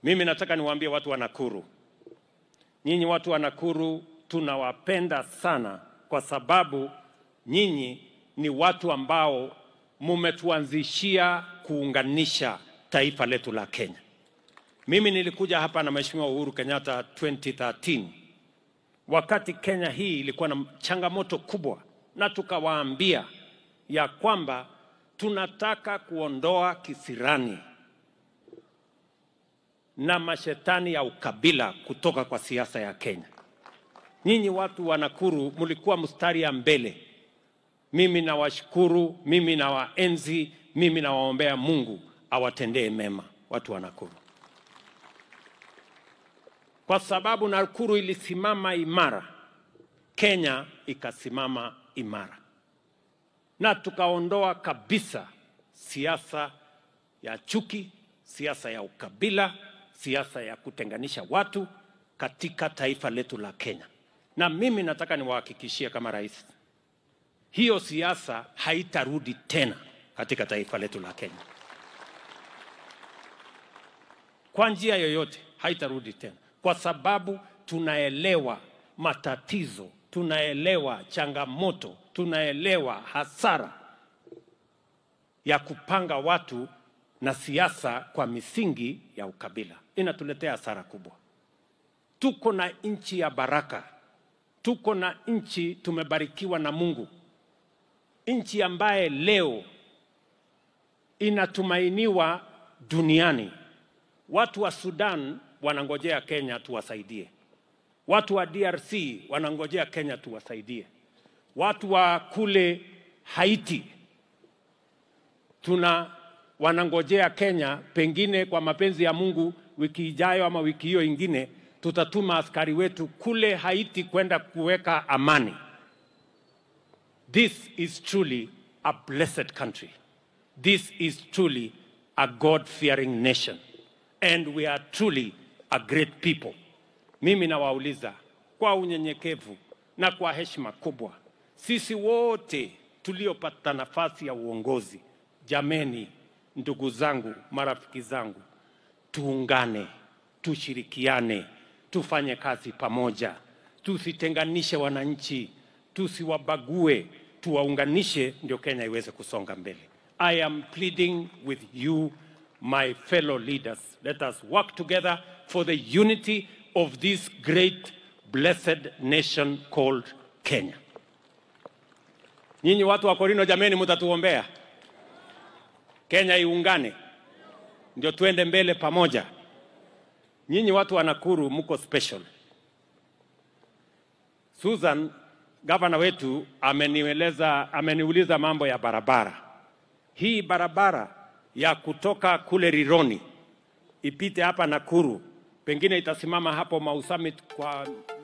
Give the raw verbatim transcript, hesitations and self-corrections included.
Mimi nataka niwaambie watu wa Nakuru. Nyinyi watu wa Nakuru tunawapenda sana kwa sababu nyinyi ni watu ambao mumetuanzishia kuunganisha taifa letu la Kenya. Mimi nilikuja hapa na Mheshimiwa Uhuru Kenyatta twenty thirteen. Wakati Kenya hii ilikuwa na changamoto kubwa, na tukawaambia ya kwamba tunataka kuondoa kisirani na mashetani ya ukabila kutoka kwa siasa ya Kenya. Nyinyi watu wa Nakuru mlikuwa mstari ya mbele. Mimi nawashukuru, mimi nawaenzi, mimi nawaombea Mungu awatendee mema watu wa Nakuru. Kwa sababu Nakuru ilisimama imara, Kenya ikasimama imara. Na tukaondoa kabisa siasa ya chuki, siasa ya ukabila, siasa ya kutenganisha watu katika taifa letu la Kenya. Na mimi nataka niwahakikishie kama rais, hiyo siasa haitarudi tena katika taifa letu la Kenya. Kwa njia yoyote haitarudi tena, kwa sababu tunaelewa matatizo, tunaelewa changamoto, tunaelewa hasara ya kupanga watu na siasa kwa misingi ya ukabila. Inatuletea hasara kubwa. Tuko na nchi ya baraka. Tuko na nchi tumebarikiwa na Mungu. Nchi ambaye leo inatumainiwa duniani. Watu wa Sudan wanangojea Kenya tuwasaidie. Watu wa D R C wanangojea Kenya tuwasaidie. Watu wa kule Haiti tuna wanangojea Kenya, pengine kwa mapenzi ya Mungu wiki ijayo ama wiki hiyo ingine tutatuma askari wetu kule Haiti kwenda kuweka amani. This is truly a blessed country. This is truly a God-fearing nation. And we are truly a great people. Mimi nawauliza kwa unyenyekevu na kwa heshima kubwa, sisi wote tuliopata nafasi ya uongozi, jameni, ndugu zangu, marafiki zangu, tuungane, tushirikiane, tufanye kazi pamoja, tusitenganishe wananchi, tusiwabague, tuwaunganishe ndio Kenya iweze kusonga mbele. I am pleading with you, my fellow leaders. Let us work together for the unity of this great blessed nation called Kenya. Nyinyi watu wa Korino jameni, mtatuombea Kenya iungane ndio tuende mbele pamoja. Nyinyi watu wa Nakuru mko special. Susan, gavana wetu, amenieleza ameniuliza mambo ya barabara. Hii barabara ya kutoka kule Rironi ipite hapa Nakuru, pengine itasimama hapo Mau Summit kwa